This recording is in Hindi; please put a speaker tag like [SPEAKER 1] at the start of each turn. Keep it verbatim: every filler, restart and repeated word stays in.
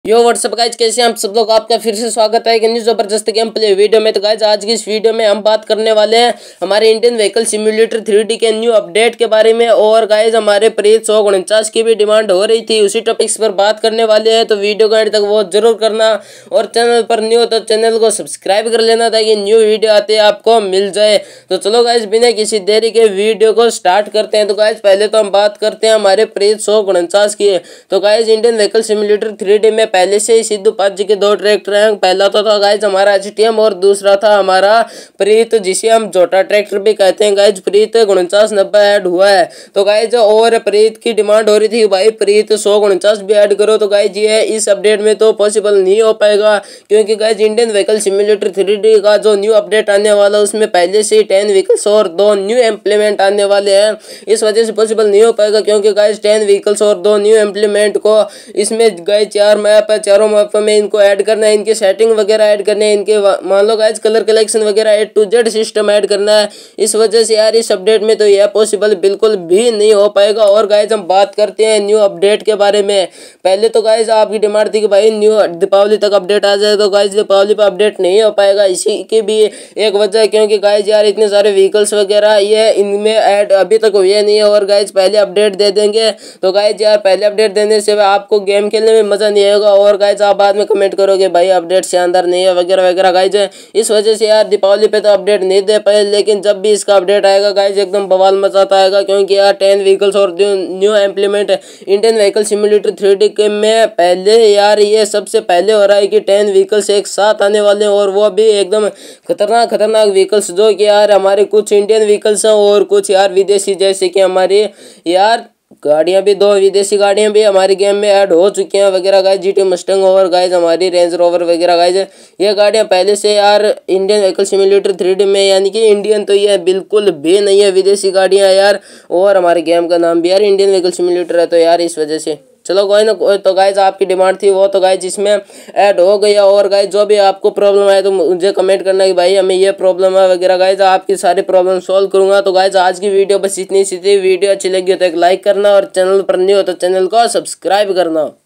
[SPEAKER 1] यो व्हाट्सअप गाइज, कैसे हम सब लोग, आपका फिर से स्वागत है एक न्यू जबरदस्त गेम प्ले वीडियो में। तो गाइज आज की इस वीडियो में हम बात करने वाले हैं हमारे Indian vehicle simulator three D के न्यू अपडेट के बारे में। और गाइज हमारे प्रीत सौ उनचास की भी डिमांड हो रही थी, उसी टॉपिक्स पर बात करने वाले हैं। तो वीडियो को एंड तक वो जरूर करना, और चैनल पर न्यू हो तो चैनल को सब्सक्राइब कर लेना ताकि न्यू वीडियो आते आपको मिल जाए। तो चलो गाइज बिना किसी देरी के वीडियो को स्टार्ट करते हैं। तो गाइज पहले तो हम बात करते हैं हमारे प्रीत सौ उनचास की। तो guys Indian vehicle simulator three D में पहले से ही सिद्धू पाजी के दो ट्रैक्टर हैं। पहला तो था गाइज हमारा एचटीएम और दूसरा था हमारा प्रीत, जिसे हम जोटा ट्रैक्टर भी कहते हैं। गाइज प्रीत उनचास नब्बे ऐड हुआ है। तो गाइज और प्रीत की डिमांड हो रही थी भाई प्रीत सौ उनचास भी ऐड करो। तो गाइज ये इस अपडेट में तो पॉसिबल नहीं हो पाएगा, क्योंकि guys Indian vehicle simulator three D का जो न्यू अपडेट आने वाला है उसमें पहले से ही टेन व्हीकल्स और दो न्यू इम्प्लीमेंट आने वाले हैं। इस वजह से पॉसिबल नहीं हो पाएगा, क्योंकि गाइज टेन व्हीकल्स और दो न्यू इम्प्लीमेंट को इसमें गाइज चार मैप है, चारों मैप में इनको ऐड करना है, इनके सेटिंग वगैरह ऐड करने हैं, इनके मान लो गाइज कलर कलेक्शन वगैरह A to Z system add करना है। इस वजह से यार इस अपडेट में तो यह पॉसिबल बिल्कुल भी नहीं हो पाएगा। और गाइज हम बात करते हैं न्यू अपडेट के बारे में। पहले तो गाइज आपकी डिमांड थी कि भाई न्यू दीपावली तक अपडेट आ जाए, तो गाइज दीपावली पर अपडेट नहीं हो पाएगा। इसी की भी एक वजह है, क्योंकि गाइज यार इतने सारे व्हीकल्स वगैरह ये इनमें ऐड अभी तक हुए नहीं है। और गाइज पहले अपडेट दे देंगे तो गाइज यार पहले अपडेट देने से आपको गेम खेलने में मजा नहीं आएगा, और गाइज आप बाद में कमेंट करोगे भाई अपडेट शानदार नहीं है वगैरह वगैरह। गाइज इस वजह से यार दीपावली पे तो अपडेट नहीं दे पाए, लेकिन जब भी इसका अपडेट आएगा गाइज एकदम बवाल मचाता आएगा, क्योंकि यार टेन व्हीकल्स और new implement Indian vehicle simulator three D के में पहले यार ये सबसे पहले हो रहा है कि टेन व्हीकल्स एक साथ आने वाले हैं, और वो भी एकदम खतरनाक खतरनाक व्हीकल्स, जो कि यार हमारे कुछ इंडियन व्हीकल्स हैं और कुछ यार विदेशी, जैसे कि हमारी यार गाड़ियां भी, दो विदेशी गाड़ियां भी हमारी गेम में ऐड हो चुकी हैं वगैरह। गाइज जीटी मस्टैंग और गाइज हमारी रेंज रोवर वगैरह। गाइज ये गाड़ियां पहले से यार Indian vehicle simulator three D में, यानी कि इंडियन तो ये बिल्कुल भी नहीं है, विदेशी गाड़ियां यार। और हमारे गेम का नाम भी यार इंडियन व्हीकल सिम्युलेटर है, तो यार इस वजह से चलो कोई ना कोई। तो गाइज आपकी डिमांड थी वो तो गाइज इसमें ऐड हो गया। और गाइज जो भी आपको प्रॉब्लम आए तो मुझे कमेंट करना कि भाई हमें ये प्रॉब्लम है वगैरह। गाइज आपकी सारी प्रॉब्लम सॉल्व करूंगा। तो गाइज आज की वीडियो बस इतनी सी थी। वीडियो अच्छी लगी हो तो एक लाइक करना, और चैनल पर न्यू हो तो चैनल को सब्सक्राइब करना।